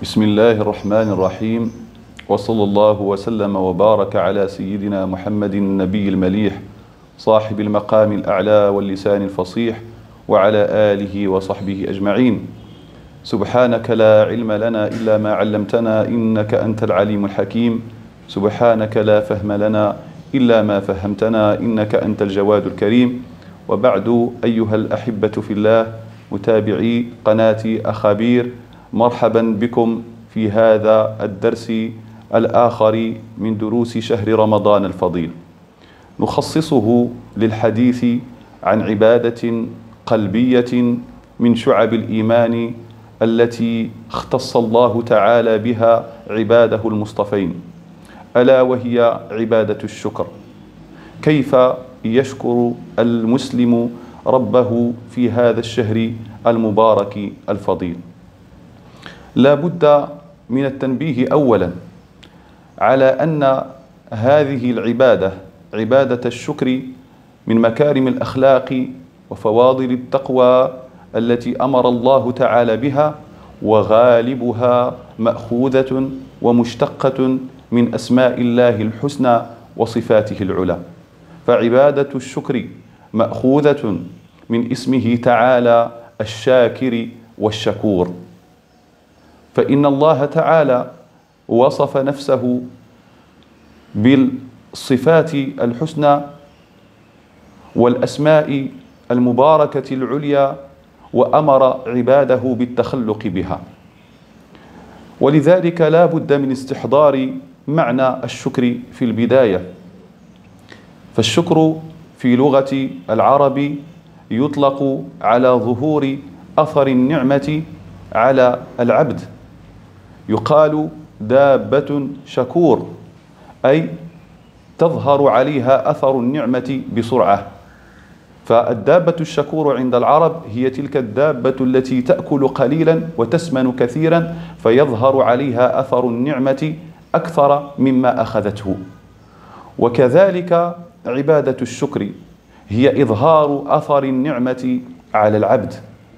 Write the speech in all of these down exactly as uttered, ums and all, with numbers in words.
بسم الله الرحمن الرحيم، وصلى الله وسلم وبارك على سيدنا محمد النبي المليح صاحب المقام الأعلى واللسان الفصيح وعلى آله وصحبه أجمعين. سبحانك لا علم لنا إلا ما علمتنا إنك أنت العليم الحكيم. سبحانك لا فهم لنا إلا ما فهمتنا إنك أنت الجواد الكريم. وبعد، أيها الأحبة في الله متابعي قناة أخابير، مرحبا بكم في هذا الدرس الآخر من دروس شهر رمضان الفضيل، نخصصه للحديث عن عبادة قلبية من شعب الإيمان التي اختص الله تعالى بها عباده المصطفين، ألا وهي عبادة الشكر. كيف يشكر المسلم ربه في هذا الشهر المبارك الفضيل؟ لا بد من التنبيه أولا على أن هذه العبادة، عبادة الشكر، من مكارم الأخلاق وفواضل التقوى التي أمر الله تعالى بها، وغالبها مأخوذة ومشتقة من أسماء الله الحسنى وصفاته العلى. فعبادة الشكر مأخوذة من اسمه تعالى الشاكر والشكور، فإن الله تعالى وصف نفسه بالصفات الحسنى والأسماء المباركة العليا، وأمر عباده بالتخلق بها. ولذلك لا بد من استحضار معنى الشكر في البداية. فالشكر في لغة العرب يطلق على ظهور أثر النعمة على العبد، يقال دابة شكور، أي تظهر عليها أثر النعمة بسرعة. فالدابة الشكور عند العرب هي تلك الدابة التي تأكل قليلا وتسمن كثيرا، فيظهر عليها أثر النعمة أكثر مما أخذته. وكذلك عبادة الشكر هي إظهار أثر النعمة على العبد.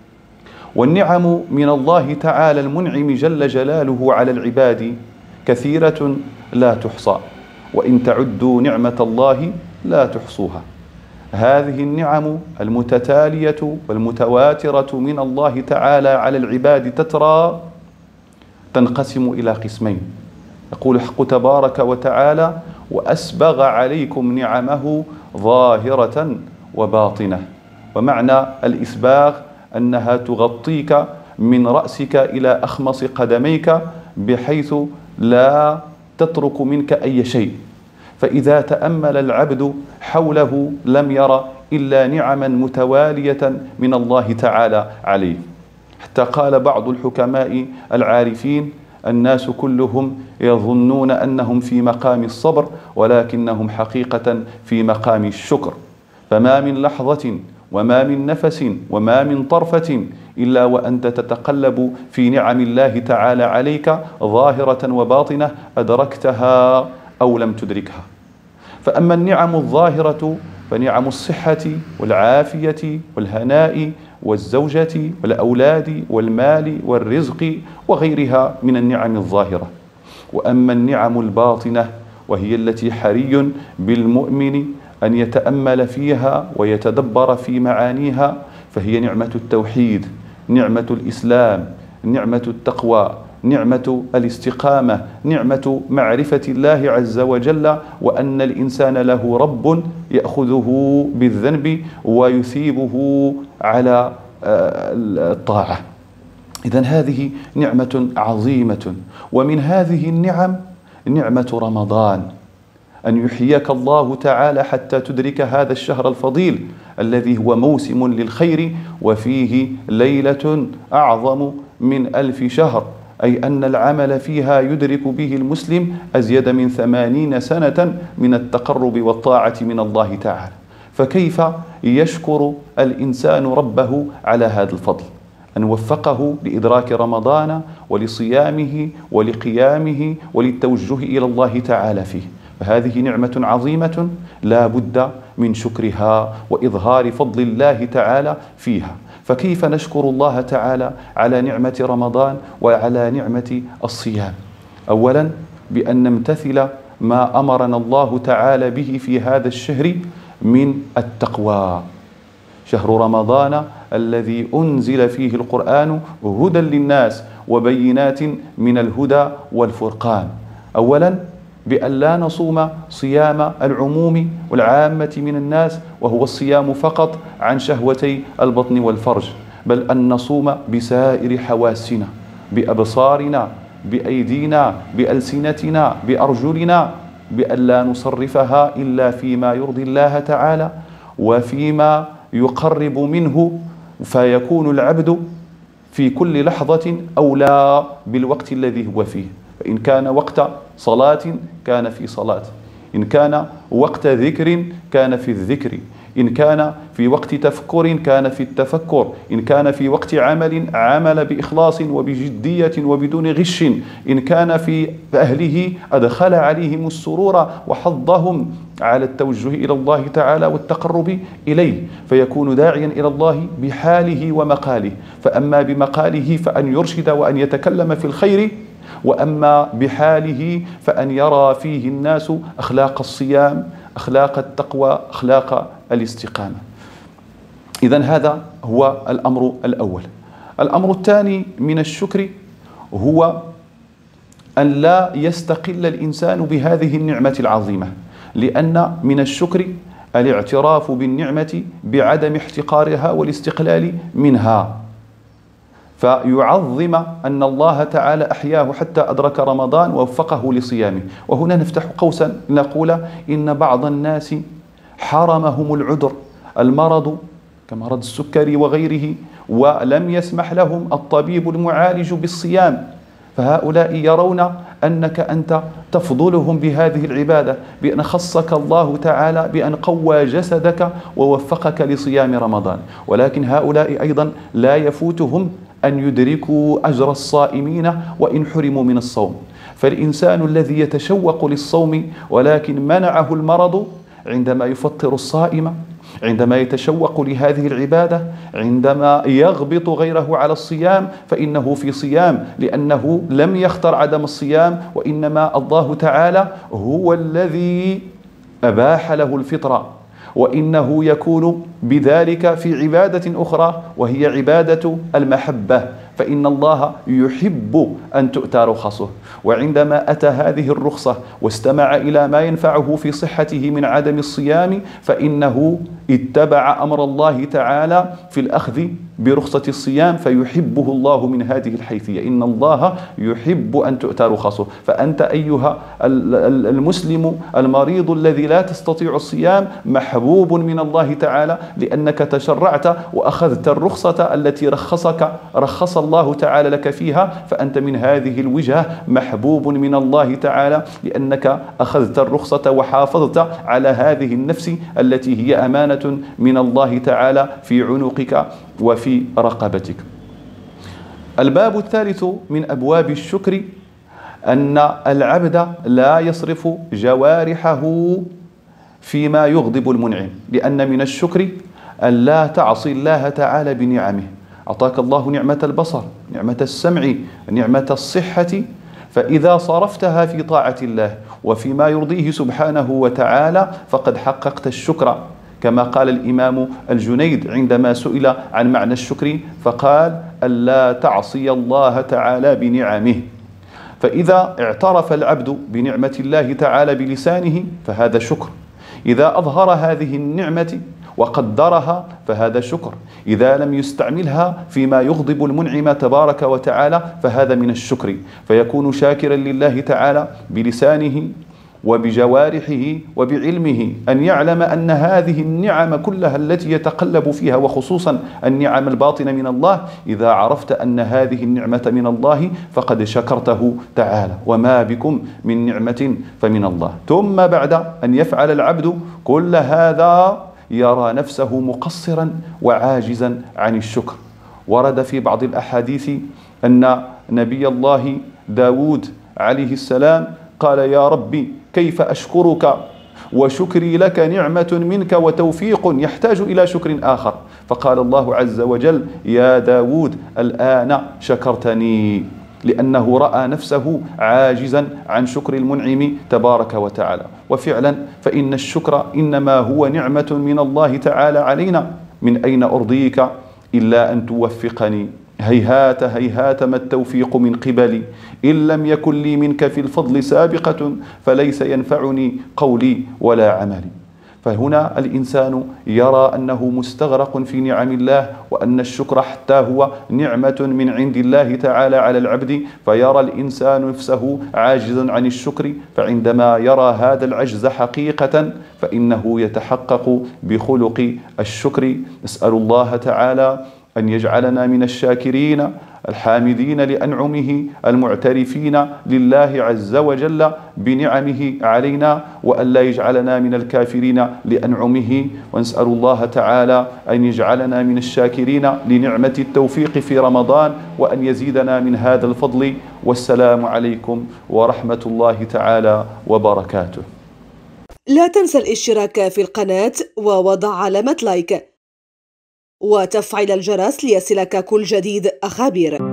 والنعم من الله تعالى المنعم جل جلاله على العباد كثيرة لا تحصى، وإن تعدوا نعمة الله لا تحصوها. هذه النعم المتتالية والمتواترة من الله تعالى على العباد تترى تنقسم إلى قسمين. يقول الحق تبارك وتعالى: وأسبغ عليكم نعمه ظاهرة وباطنة. ومعنى الإسباغ أنها تغطيك من رأسك إلى أخمص قدميك بحيث لا تترك منك أي شيء. فإذا تأمل العبد حوله لم ير إلا نعما متوالية من الله تعالى عليه، حتى قال بعض الحكماء العارفين: الناس كلهم يظنون أنهم في مقام الصبر، ولكنهم حقيقة في مقام الشكر. فما من لحظة وما من نفس وما من طرفة إلا وأنت تتقلب في نعم الله تعالى عليك ظاهرة وباطنة، أدركتها أو لم تدركها. فأما النعم الظاهرة فنعم الصحة والعافية والهناء والزوجة والأولاد والمال والرزق وغيرها من النعم الظاهرة. وأما النعم الباطنة وهي التي حري بالمؤمن أن يتأمل فيها ويتدبر في معانيها، فهي نعمة التوحيد، نعمة الإسلام، نعمة التقوى، نعمة الاستقامة، نعمة معرفة الله عز وجل، وأن الإنسان له رب يأخذه بالذنب ويثيبه على الطاعة. إذن هذه نعمة عظيمة. ومن هذه النعم نعمة رمضان، أن يحييك الله تعالى حتى تدرك هذا الشهر الفضيل الذي هو موسم للخير، وفيه ليلة أعظم من ألف شهر، أي أن العمل فيها يدرك به المسلم أزيد من ثمانين سنة من التقرب والطاعة من الله تعالى. فكيف يشكر الإنسان ربه على هذا الفضل، أن وفقه لإدراك رمضان ولصيامه ولقيامه وللتوجه إلى الله تعالى فيه؟ فهذه نعمة عظيمة لا بد من شكرها وإظهار فضل الله تعالى فيها. فكيف نشكر الله تعالى على نعمة رمضان وعلى نعمة الصيام؟ أولا بأن نمتثل ما أمرنا الله تعالى به في هذا الشهر من التقوى. شهر رمضان الذي أنزل فيه القرآن هدى للناس وبينات من الهدى والفرقان. أولا بأن لا نصوم صيام العموم والعامة من الناس وهو الصيام فقط عن شهوتي البطن والفرج، بل أن نصوم بسائر حواسنا، بأبصارنا، بأيدينا، بألسنتنا، بأرجلنا، بأن لا نصرفها إلا فيما يرضي الله تعالى وفيما يقرب منه، فيكون العبد في كل لحظة أولى بالوقت الذي هو فيه. فإن كان وقت صلاة كان في صلاة، إن كان وقت ذكر كان في الذكر، إن كان في وقت تفكر كان في التفكر، إن كان في وقت عمل عمل بإخلاص وبجدية وبدون غش، إن كان في أهله أدخل عليهم السرور وحضهم على التوجه إلى الله تعالى والتقرب إليه، فيكون داعيا إلى الله بحاله ومقاله. فأما بمقاله فأن يرشد وأن يتكلم في الخير، وأما بحاله فأن يرى فيه الناس أخلاق الصيام، أخلاق التقوى، أخلاق الاستقامة. إذن هذا هو الأمر الأول. الأمر الثاني من الشكر هو أن لا يستقل الإنسان بهذه النعمة العظيمة، لأن من الشكر الاعتراف بالنعمة بعدم احتقارها والاستقلال منها، فيعظم أن الله تعالى أحياه حتى أدرك رمضان ووفقه لصيامه. وهنا نفتح قوسا نقول إن بعض الناس حرمهم العذر، المرض كمرض السكري وغيره، ولم يسمح لهم الطبيب المعالج بالصيام، فهؤلاء يرون أنك أنت تفضلهم بهذه العبادة، بأن خصك الله تعالى بأن قوى جسدك ووفقك لصيام رمضان. ولكن هؤلاء أيضا لا يفوتهم أن يدركوا أجر الصائمين وإن حرموا من الصوم. فالإنسان الذي يتشوق للصوم ولكن منعه المرض عندما يفطر الصائم، عندما يتشوق لهذه العبادة، عندما يغبط غيره على الصيام، فإنه في صيام، لأنه لم يختر عدم الصيام، وإنما الله تعالى هو الذي أباح له الفطرة، وإنه يكون بذلك في عبادة أخرى وهي عبادة المحبة، فإن الله يحب أن تؤتى رخصه. وعندما أتى هذه الرخصة واستمع إلى ما ينفعه في صحته من عدم الصيام، فإنه اتبع أمر الله تعالى في الأخذ برخصة الصيام، فيحبه الله من هذه الحيثية. إن الله يحب أن تؤتى رخصه. فأنت أيها المسلم المريض الذي لا تستطيع الصيام محبوب من الله تعالى، لأنك تشرعت وأخذت الرخصة التي رخصك رخص الله تعالى لك فيها، فأنت من هذه الوجهة محبوب من الله تعالى، لأنك أخذت الرخصة وحافظت على هذه النفس التي هي أمانة من الله تعالى في عنقك وفي رقبتك. الباب الثالث من أبواب الشكر أن العبد لا يصرف جوارحه فيما يغضب المنعم، لأن من الشكر أن لا تعصي الله تعالى بنعمه. أعطاك الله نعمة البصر، نعمة السمع، نعمة الصحة، فإذا صرفتها في طاعة الله وفيما يرضيه سبحانه وتعالى فقد حققت الشكر، كما قال الإمام الجنيد عندما سئل عن معنى الشكر فقال: ألا تعصي الله تعالى بنعمه. فإذا اعترف العبد بنعمة الله تعالى بلسانه فهذا شكر، إذا أظهر هذه النعمة وقدرها فهذا شكر، إذا لم يستعملها فيما يغضب المنعم تبارك وتعالى فهذا من الشكر، فيكون شاكرا لله تعالى بلسانه وبجوارحه وبعلمه، أن يعلم أن هذه النعم كلها التي يتقلب فيها، وخصوصا النعم الباطنة من الله، إذا عرفت أن هذه النعمة من الله فقد شكرته تعالى، وما بكم من نعمة فمن الله. ثم بعد أن يفعل العبد كل هذا يرى نفسه مقصرا وعاجزا عن الشكر. ورد في بعض الأحاديث أن نبي الله داود عليه السلام قال: يا ربي كيف أشكرك وشكري لك نعمة منك وتوفيق يحتاج إلى شكر آخر. فقال الله عز وجل: يا داود الآن شكرتني، لأنه رأى نفسه عاجزا عن شكر المنعم تبارك وتعالى. وفعلا فإن الشكر إنما هو نعمة من الله تعالى علينا. من أين أرضيك إلا أن توفقني، هيهات هيهات ما التوفيق من قبلي، إن لم يكن لي منك في الفضل سابقة فليس ينفعني قولي ولا عملي. فهنا الإنسان يرى أنه مستغرق في نعم الله، وأن الشكر حتى هو نعمة من عند الله تعالى على العبد، فيرى الإنسان نفسه عاجزا عن الشكر. فعندما يرى هذا العجز حقيقة فإنه يتحقق بخلق الشكر. نسأل الله تعالى أن يجعلنا من الشاكرين الحامدين لأنعمه المعترفين لله عز وجل بنعمه علينا، وأن لا يجعلنا من الكافرين لأنعمه. ونسأل الله تعالى أن يجعلنا من الشاكرين لنعمة التوفيق في رمضان، وأن يزيدنا من هذا الفضل. والسلام عليكم ورحمة الله تعالى وبركاته. لا تنسى الاشتراك في القناة ووضع علامة لايك وتفعيل الجرس ليصلك كل جديد أخابير.